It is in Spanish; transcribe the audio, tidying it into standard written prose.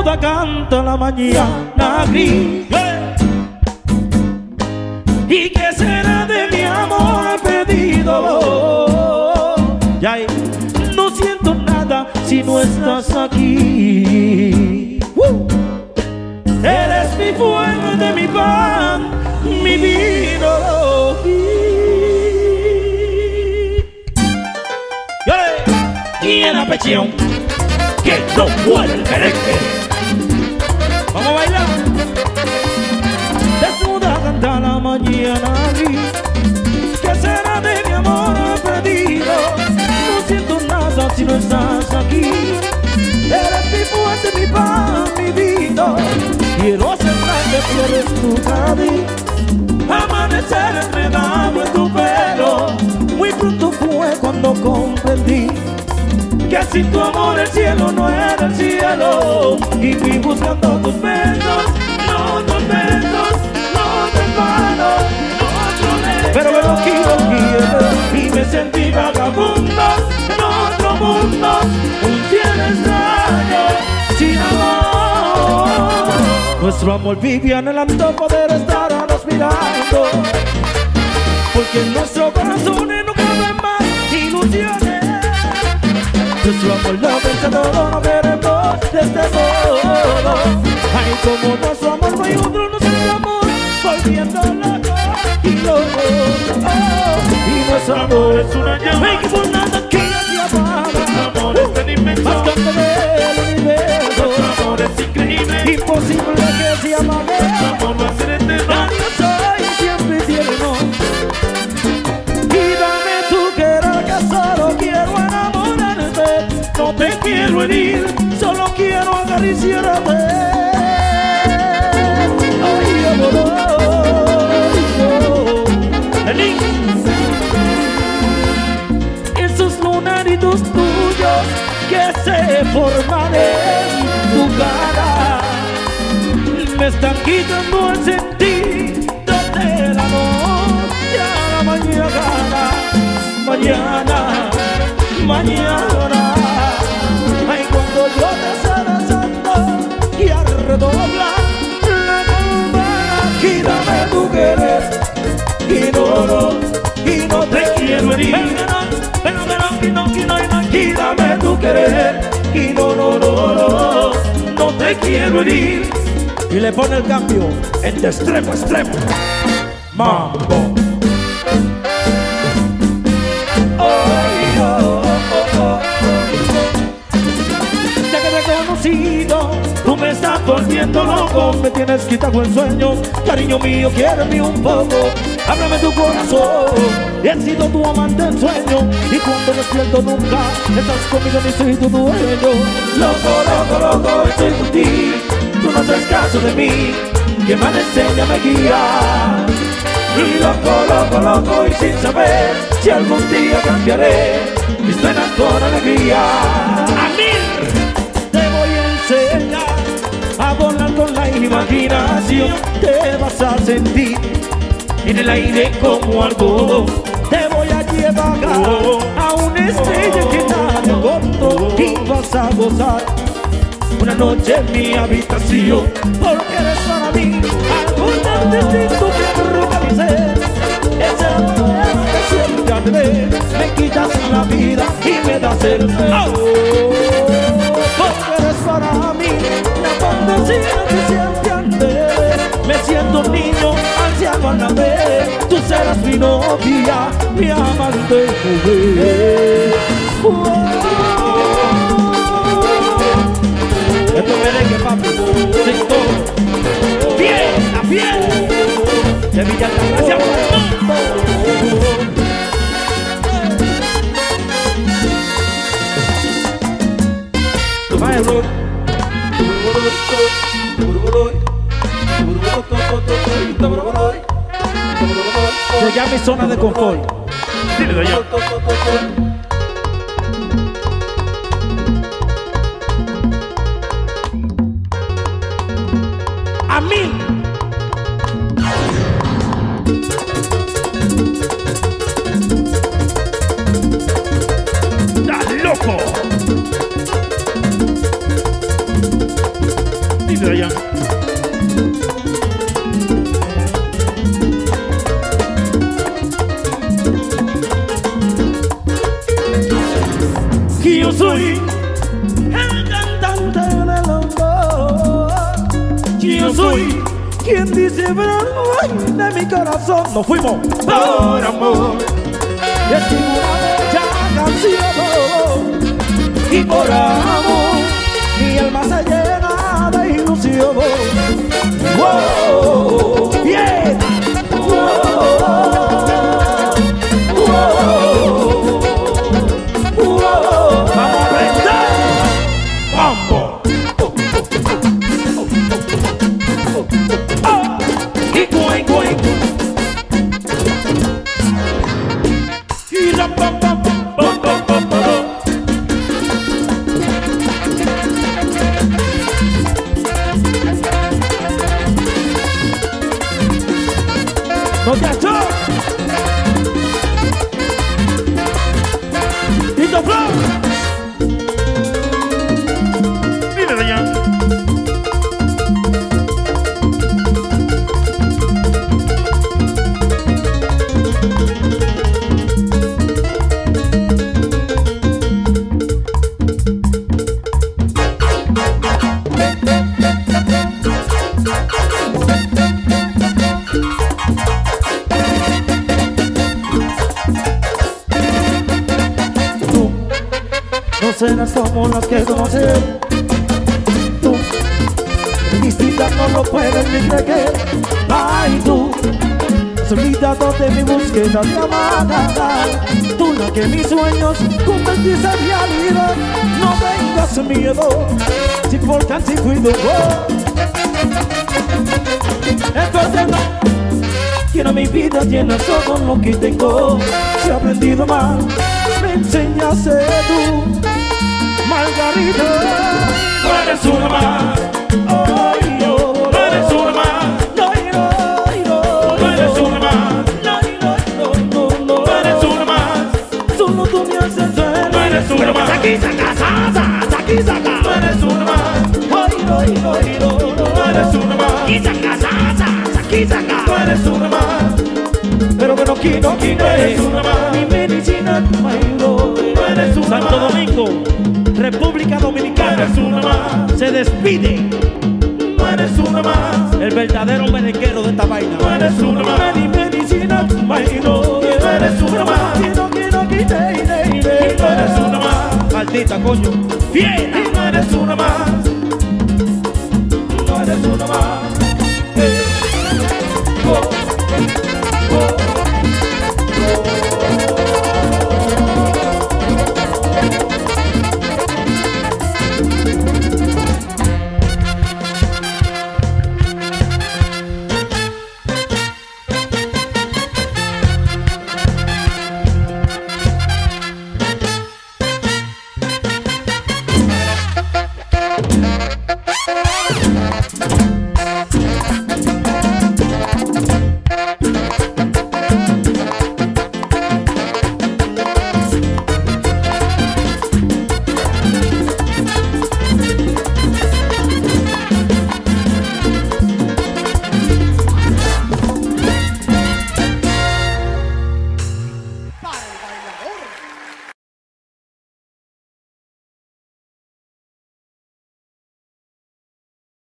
Saluda, canta la mañana gris. ¿Y qué será de mi amor perdido? Ya no siento nada si no estás aquí. Eres mi fuente, mi pan, mi vino. Y en la pechión que no muere el merengue. Vamos a bailar. Desnuda canta la mañana gris. ¿Qué será de mi amor perdido? No siento nada si no estás aquí. Eres mi fuente, mi pan, mi vino. Quiero sembrar de flores tu jardín, amanecer enredado en tu pelo. Muy pronto fue cuando comprendí que sin tu amor el cielo no era el cielo. Y fui buscando tus besos, no tus besos, no tus manos, no otro beso. Pero me lo quiero y me sentí vagabundo en otro mundo, un cielo extraño, sin amor. Nuestro amor vivía anhelando poder estar a los mirando, porque en nuestro corazón no caben más ilusiones. Nuestro amor lo vence todo, no queremos desde todo. Ay, como nuestro amor no hay otro, nos estamos volviendo locos y locos. Y nuestro amor es una llama que por nada que se apaga. Nuestro amor es tan inmenso, más grande del universo. Nuestro amor es increíble, imposible que se apague. Nuestro amor va a ser eterno. Yo soy siempre tierno. Y dame tu querer que solo quiero enamorarte. No te quiero herir, solo quiero acariciarte. Ay, amor, esos lunaritos tuyos que se forman en tu cara me están quitando el sentido del amor. Ya la mañana, mañana, mañana. Ay, cuando yo te esté besando y a redoblar la campana, quítame tu querer y no te quiero herir. Quítame tu querer y no te quiero herir. Y le pone el cambio en de extremo a extremo. Mambo. Tú me estás volviendo loco, me tienes quitado el sueño. Cariño mío, quiéreme un poco, ábrame tu corazón. He sido tu amante en sueño y cuando despierto nunca estás conmigo ni soy tu dueño. Loco, loco, loco, estoy contigo. Tú no haces caso de mí, que me enseña, me guía. Y loco, loco, loco y sin saber si algún día cambiaré mis penas por alegría. ¡Amir! A volar con la imaginación, te vas a sentir en el aire como algo. Te voy a llevar a una estrella que nada corto y vas a gozar una noche en mi habitación, porque eres para mí algo tan distinto que arruga mi ser. Ese amor que siempre anhelé, me quitas la vida y me das el ser. Porque eres para mí la fantasía que siempre anhelé. Me siento un niño anciano al nacer. Tú serás mi novia, mi amante mujer. Esto es merengue, papi, sin todo. Fiesta, fiesta de Villa Altagracia. Yo ya mi zona de confort. Dile de allá. A mí. ¡Estás loco! de allá. Que yo soy el cantante del amor. Que yo soy quien dice verdad de mi corazón. Nos fuimos por amor. Y es una bella canción. Y por amor mi alma se llena de ilusión. ¡Wow! ¡Bien! ¡Vamos a aprender! ¡Vamos! ¡Muchacho! ¡Tito Flow! ¡Mire de allá! No serás como las que conoces. Tú, distintas no lo puedes ni creer. Ay, tú, solita de mi búsqueda de amada. Tú la que mis sueños convertiste en realidad. No tengas miedo, si importante y cuido. Entonces no quiero mi vida llena todo lo que tengo. Si he aprendido mal, me enseñaste tú. Margarita, tú eres una más. Ay, no, Tú eres una más. no, no, Tú eres una más. no, Tú eres una más. solo tú me haces feliz. Tú eres una más. Aquí saca, aquí saca. Tú eres una más. Ay, no, Tú eres una más. aquí saca. Tú eres una más. Pero que no quiero, Tú eres una más. mi medicina, Tú eres una Santo más. Domingo, República Tú Dominicana, eres una más. se despide Tú eres una más. el verdadero merenguero de esta vaina. Tú eres una más. Mi medicina, Tú eres una más. Tú eres una más. Maldita coño, fiera. Tú eres una más. Tú eres una más.